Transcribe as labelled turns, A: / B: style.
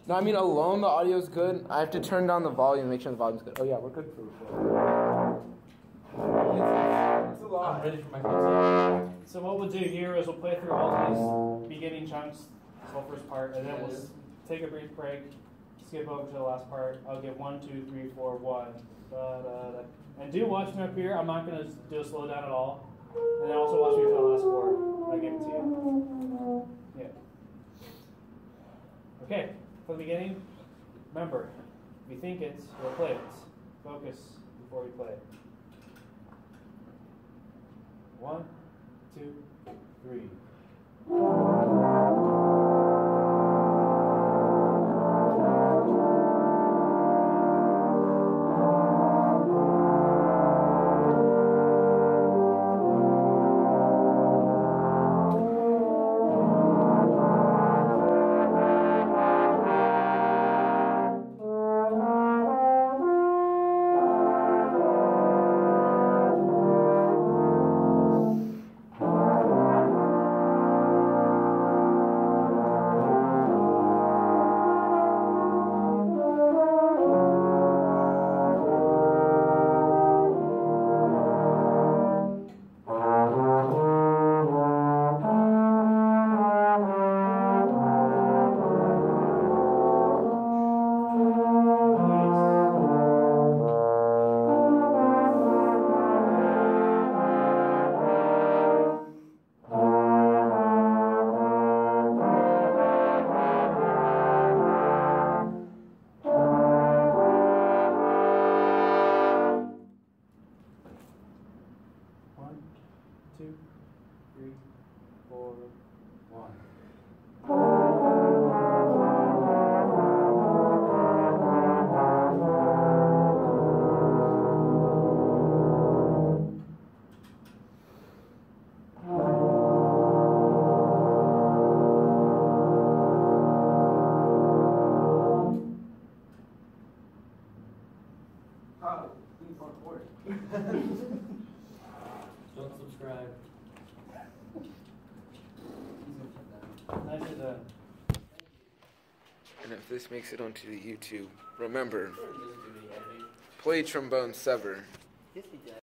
A: No, I mean alone the audio's good. I have to turn down the volume, make sure the volume's good. Oh yeah, we're good for recording. It's a lot.
B: I'm ready for my concert. So what we'll do here is we'll play through all these beginning chunks, this whole first part, and then we'll take a brief break, skip over to the last part. I'll give 1, 2, 3, 4, 1. Da, da, da. And do watch me up here. I'm not going to do a slow down at all. And then also watch me for the last chord. I'll give it to you. Yeah. Okay, from the beginning, remember, if you think it, we'll play it. Focus before we play. 1, 2, 3.
C: Don't subscribe.
B: Nicely done.
A: And if this makes it onto the YouTube, remember, play Trombone Sextet.
C: Yes, he does.